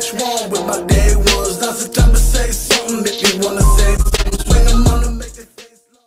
what's wrong with my day ones. Now's the time to say something if you wanna say something. Swing them on to make their face long.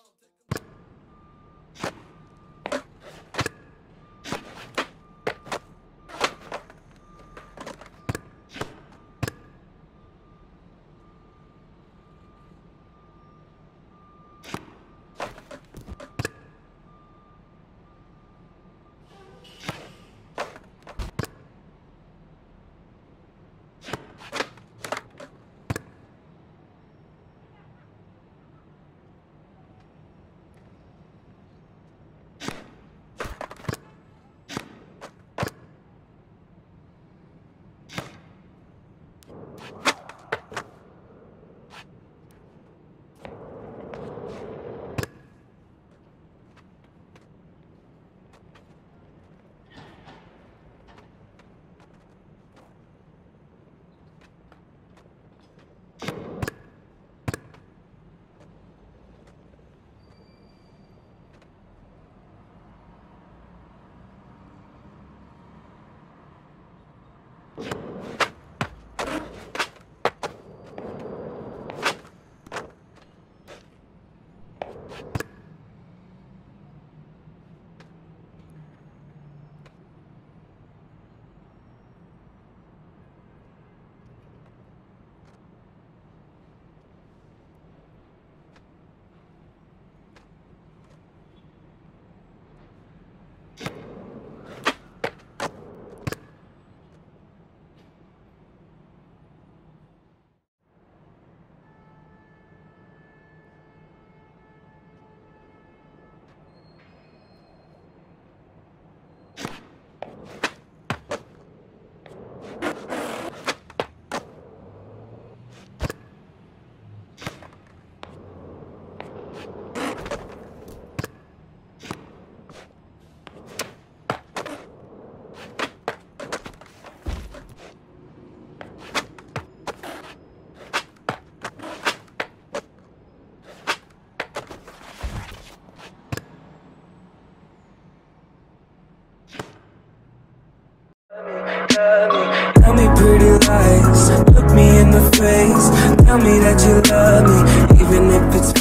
Tell me pretty lies, look me in the face. Tell me that you love me, even if it's